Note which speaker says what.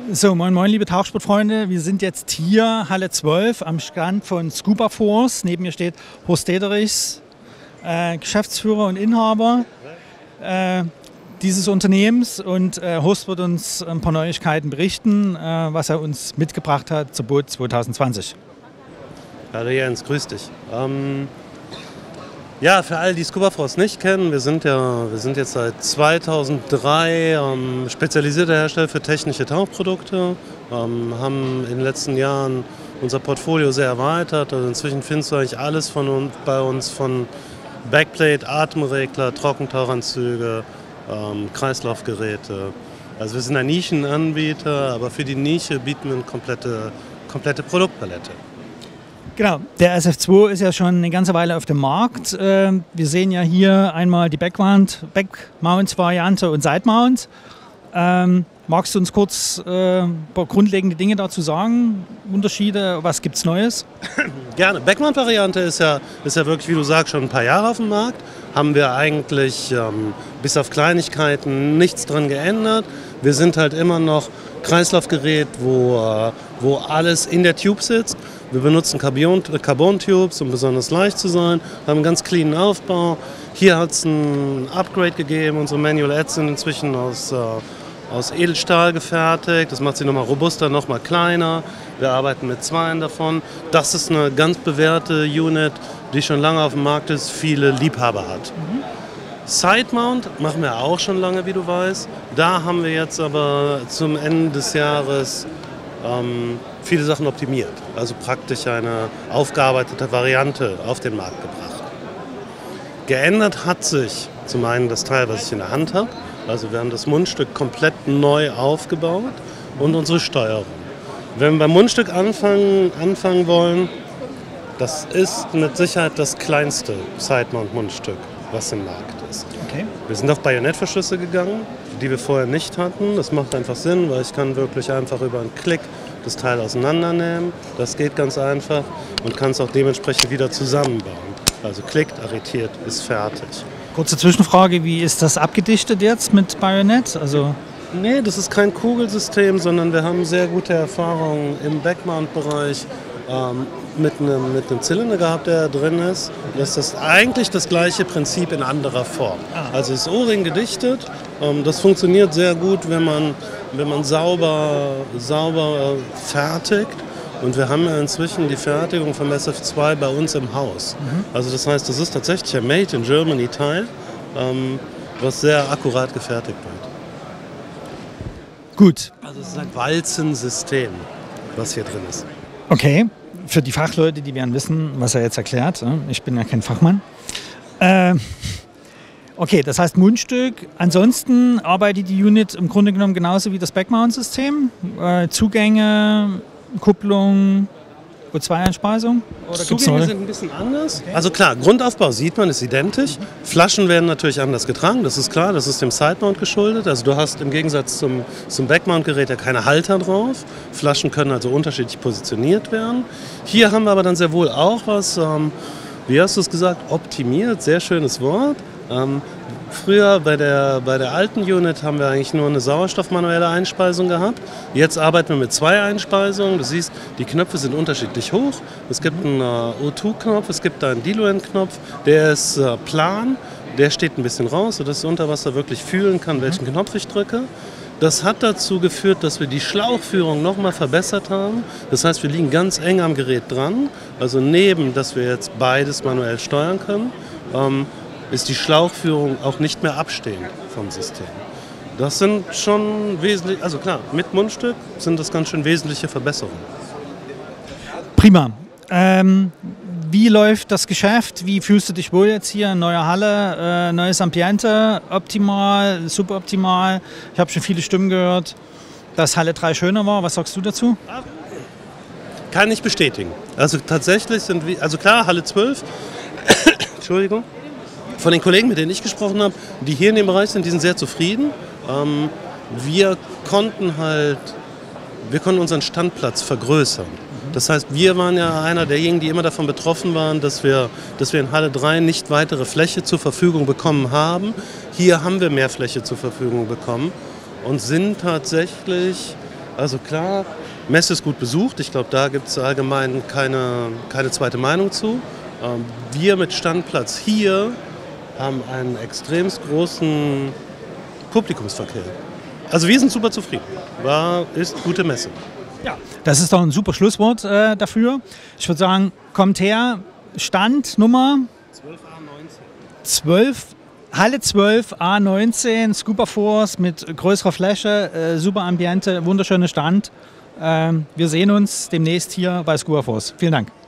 Speaker 1: So, moin moin, liebe Tauchsportfreunde. Wir sind jetzt hier, Halle 12, am Stand von Scuba Force. Neben mir steht Horst Dederichs, Geschäftsführer und Inhaber dieses Unternehmens. Und Horst wird uns ein paar Neuigkeiten berichten, was er uns mitgebracht hat zur Boot 2020.
Speaker 2: Hallo Jens, grüß dich. Ja, für alle, die Scuba Force nicht kennen, wir sind jetzt seit 2003 spezialisierter Hersteller für technische Tauchprodukte, haben in den letzten Jahren unser Portfolio sehr erweitert. Also inzwischen findest du eigentlich alles bei uns, von Backplate, Atemregler, Trockentauchanzüge, Kreislaufgeräte. Also wir sind ein Nischenanbieter, aber für die Nische bieten wir eine komplette Produktpalette.
Speaker 1: Genau, der SF2 ist ja schon eine ganze Weile auf dem Markt. Wir sehen ja hier einmal die Backmounts-Variante und Side-Mounts. Magst du uns kurz ein paar grundlegende Dinge dazu sagen? Unterschiede, was gibt es Neues?
Speaker 2: Gerne. Backmount-Variante ist ja wirklich, wie du sagst, schon ein paar Jahre auf dem Markt. Haben wir eigentlich bis auf Kleinigkeiten nichts dran geändert. Wir sind halt immer noch Kreislaufgerät, wo alles in der Tube sitzt. Wir benutzen Carbon-Tubes, um besonders leicht zu sein, haben einen ganz cleanen Aufbau. Hier hat es ein Upgrade gegeben. Unsere Manual Adds sind inzwischen aus Edelstahl gefertigt. Das macht sie nochmal robuster, nochmal kleiner. Wir arbeiten mit zweien davon. Das ist eine ganz bewährte Unit, die schon lange auf dem Markt ist, viele Liebhaber hat. Side-Mount machen wir auch schon lange, wie du weißt. Da haben wir jetzt aber zum Ende des Jahres viele Sachen optimiert. Also praktisch eine aufgearbeitete Variante auf den Markt gebracht. Geändert hat sich zum einen das Teil, was ich in der Hand habe. Also wir haben das Mundstück komplett neu aufgebaut und unsere Steuerung. Wenn wir beim Mundstück anfangen wollen, das ist mit Sicherheit das kleinste Side-Mount-Mundstück, was im Markt ist.
Speaker 1: Okay.
Speaker 2: Wir sind auf Bajonettverschlüsse gegangen, die wir vorher nicht hatten. Das macht einfach Sinn, weil ich kann wirklich einfach über einen Klick das Teil auseinandernehmen. Das geht ganz einfach und kann es auch dementsprechend wieder zusammenbauen. Also klickt, arretiert, ist fertig.
Speaker 1: Kurze Zwischenfrage, wie ist das abgedichtet jetzt mit Bajonett?
Speaker 2: Nee, das ist kein Kugelsystem, sondern wir haben sehr gute Erfahrungen im Backmount-Bereich mit einem Zylinder gehabt, der drin ist. Das ist eigentlich das gleiche Prinzip in anderer Form. Also ist O-Ring gedichtet. Das funktioniert sehr gut, wenn man sauber fertigt. Und wir haben ja inzwischen die Fertigung vom SF2 bei uns im Haus. Also das heißt, das ist tatsächlich ein Made in Germany Teil, was sehr akkurat gefertigt wird.
Speaker 1: Gut.
Speaker 2: Also es ist ein Walzensystem, was hier drin ist.
Speaker 1: Okay, für die Fachleute, die werden wissen, was er jetzt erklärt. Ich bin ja kein Fachmann. Okay, das heißt Mundstück. Ansonsten arbeitet die Unit im Grunde genommen genauso wie das Backmount-System. Zugänge, Kupplung, O2-Einspeisung?
Speaker 2: Zugänge sind ein bisschen anders. Okay. Also klar, Grundaufbau sieht man, ist identisch. Flaschen werden natürlich anders getragen, das ist klar, das ist dem Side-Mount geschuldet. Also du hast im Gegensatz zum Backmount-Gerät ja keine Halter drauf. Flaschen können also unterschiedlich positioniert werden. Hier haben wir aber dann sehr wohl auch was, wie hast du es gesagt, optimiert, sehr schönes Wort. Früher bei der alten Unit haben wir eigentlich nur eine sauerstoffmanuelle Einspeisung gehabt. Jetzt arbeiten wir mit 2 Einspeisungen. Du siehst, die Knöpfe sind unterschiedlich hoch. Es gibt einen O2-Knopf, es gibt einen Diluent-Knopf. Der ist plan, der steht ein bisschen raus, sodass ich unter Wasser wirklich fühlen kann, welchen Knopf ich drücke. Das hat dazu geführt, dass wir die Schlauchführung nochmal verbessert haben. Das heißt, wir liegen ganz eng am Gerät dran. Also neben, dass wir jetzt beides manuell steuern können, ist die Schlauchführung auch nicht mehr abstehend vom System. Das sind schon wesentlich, also klar, mit Mundstück sind das ganz schön wesentliche Verbesserungen.
Speaker 1: Prima. Wie läuft das Geschäft? Wie fühlst du dich wohl jetzt hier in neuer Halle? Neues Ambiente, optimal, suboptimal? Ich habe schon viele Stimmen gehört, dass Halle 3 schöner war. Was sagst du dazu?
Speaker 2: Kann ich bestätigen. Also tatsächlich sind wir, also klar, Halle 12, Entschuldigung, von den Kollegen, mit denen ich gesprochen habe, die hier in dem Bereich sind, die sind sehr zufrieden. Wir konnten unseren Standplatz vergrößern. Das heißt, wir waren ja einer derjenigen, die immer davon betroffen waren, dass wir in Halle 3 nicht weitere Fläche zur Verfügung bekommen haben. Hier haben wir mehr Fläche zur Verfügung bekommen und sind tatsächlich Also klar, Messe ist gut besucht. Ich glaube, da gibt es allgemein keine zweite Meinung zu. Wir mit Standplatz hier haben einen extremst großen Publikumsverkehr. Also wir sind super zufrieden. Ist gute Messe.
Speaker 1: Ja, das ist doch ein super Schlusswort dafür. Ich würde sagen, kommt her, Stand Nummer 12A19. Halle 12, A19, Scooper Force mit größerer Fläche, super Ambiente, wunderschöner Stand. Wir sehen uns demnächst hier bei Scooper Force. Vielen Dank.